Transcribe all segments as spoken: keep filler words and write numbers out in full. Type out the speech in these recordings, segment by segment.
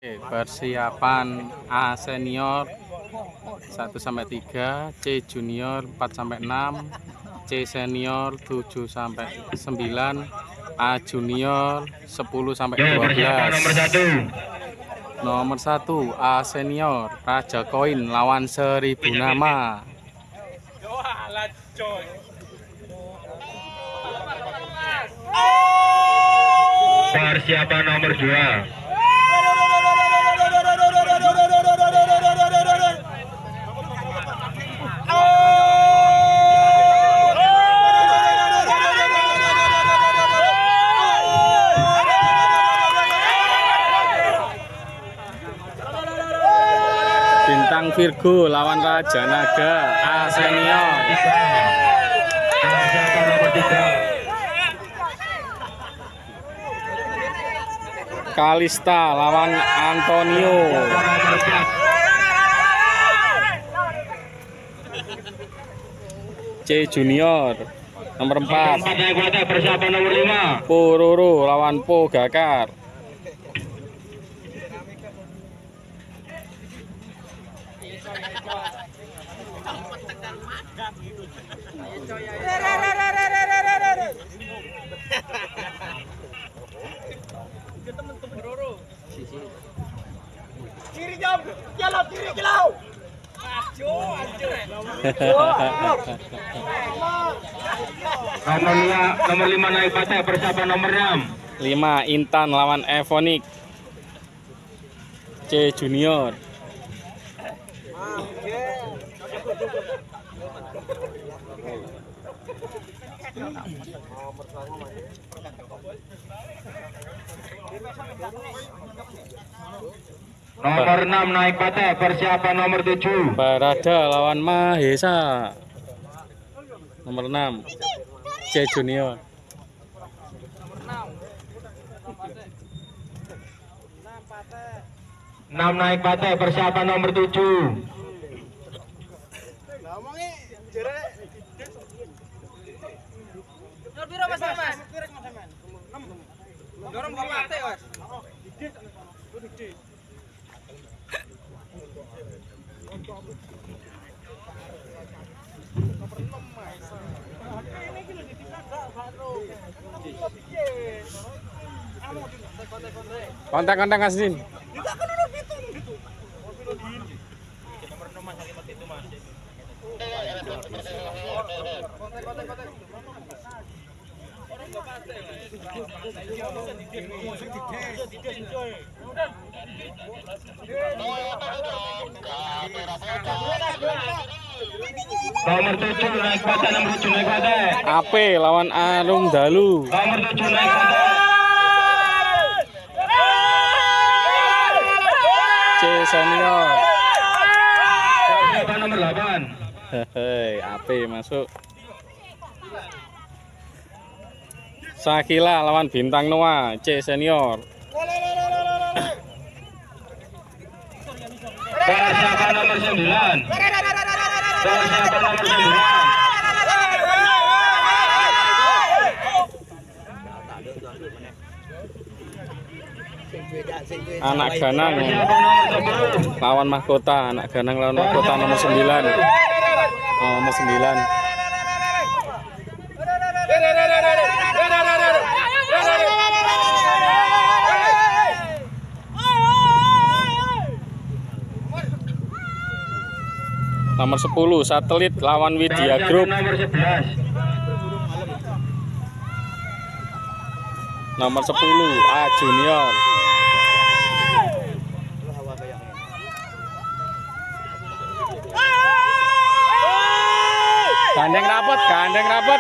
Persiapan A senior satu sampai tiga, C junior empat sampai enam, C senior tujuh sampai sembilan, A junior sepuluh sampai dua belas. Nomor satu. Nomor satu A senior Raja Koin lawan Seribu Nama. Persiapan nomor dua. Bintang Virgo lawan Raja Naga A senior. Persiapan nomor tiga. Kalista lawan Antonio. C junior nomor empat. Persiapan nomor lima. Pororo lawan Po Gakar. Kiri jam, jalan kiri jalan. Ajo, ajo. Nomor lima, nomor lima naik patah. Persiapan nomor enam. lima Intan lawan Evonik. C junior. Nomor enam naik patah. Persiapan nomor tujuh. Barada lawan Mahesa. Nomor enam C junior. enam naik patah. Persiapan nomor tujuh. Dorong ke mate, Mas. Kontak-kontak Asin. Nomor tujuh naik patah. Nomor tujuh naik patah. A P lawan Arum Dalu. Nomor tujuh naik patah. C senior. Persiapan nomor delapan. Hei, A P masuk. Sakila lawan Bintang Noah. C senior. Persiapan nomor sembilan. Persiapan nomor sembilan. Anak Ganang Persiapan nomor sepuluh. lawan Mahkota. Anak Ganang lawan Mahkota nomor sembilan. Nomor sembilan. Nomor sepuluh Satelit lawan Widya Group. Nomor sebelas. Nomor sepuluh A junior. Gandeng rapet, gandeng rapet.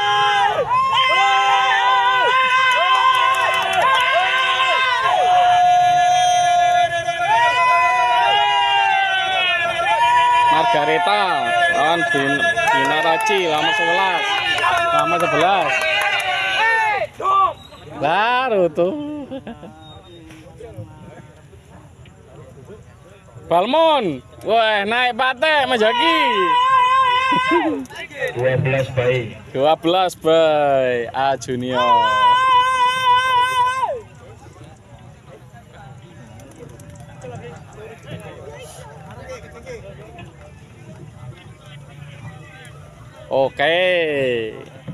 Margareta lawan Bina Raci nomor sebelas. Nomor sebelas. Baru tuh. Balmon. Wah, naik pate Mas Jaki. dua belas bayi. dua belas bayi A junior. Oke.